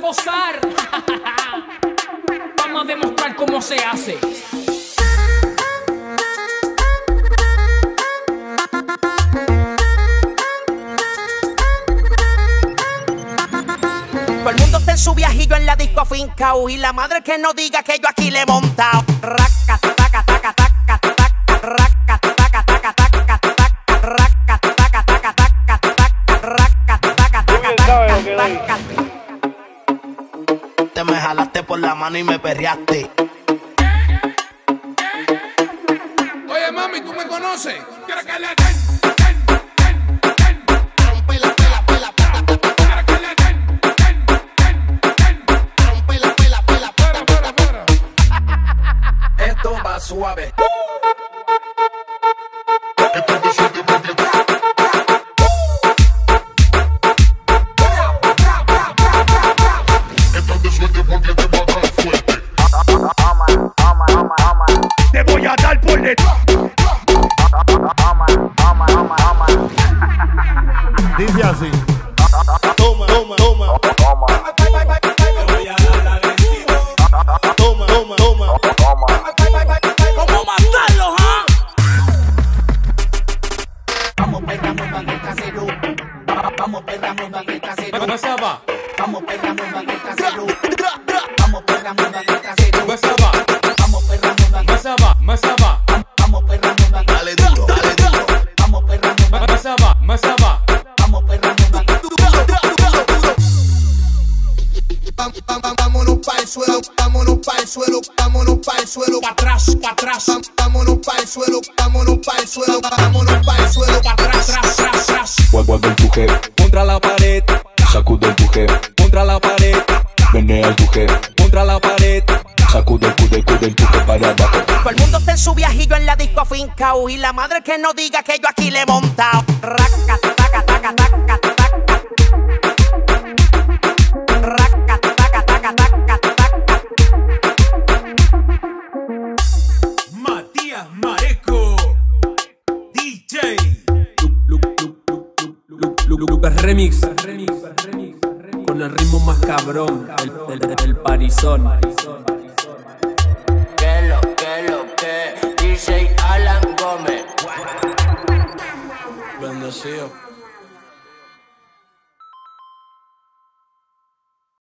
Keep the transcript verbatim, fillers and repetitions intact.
gozar. Vamos a demostrar cómo se hace. Todo el mundo está en su viajillo en la disco afincao, y la madre que no diga que yo aquí le he montao. Raca, taca, taca, taca, taca, raca, taca, taca, taca, taca, raca, taca, taca, taca, taca, raca, taca, taca, taca, taca. Te me jalaste por la mano y me perreaste. Oye, mami, ¿tú me conoces? Quiero que le den, den, den, den. Rompe la pela, pela, pela. Quiero que le den, den, den, den. Rompe la pela, pela, Para, para, para. Esto va suave. Te voy a dar por detrás. Dice así. Toma, toma, toma. Te voy a dar la vencido. Toma, toma, toma. ¿Cómo matarlos, ah? Vamos perra, muevan el casero. Vamos perra, muevan el casero. Masaba, Vamos perra, muevan el casero. Vamos perra, muevan el casero. masaba, Vamos perra, muevan el masaba, masaba, Vamos perra, muevan el Dale duro, dale duro. Vamos perra, muevan el masaba, masaba. Vamos perra, muevan el Vam- vam- vam- Vámonos pa'l suelo, vámonos pa'l suelo, vámonos pa'l suelo, pa' atrás, pa' atrás. Vam- Vámonos pa'l suelo, vámonos pa'l suelo, vámonos pa'l suelo, pa' atrás, tras, tras, tras. Mueve el tuje Contra la pared, sacude el tuje contra la pared, menea el tuje contra la pared. sacude el cude, cude el tuje para abajo. Todo el mundo está en su viajillo en la disco afincao, y la madre que no diga que yo aquí le he montao. Raca, taca, taca, taca, taca. Raca, taca, taca, taca, taca. Matías Mareco, D J. Lucas Remix, con el ritmo más cabrón, el, el, el parizón. Que lo, que lo, que D J Alan Gómez. Bendecido.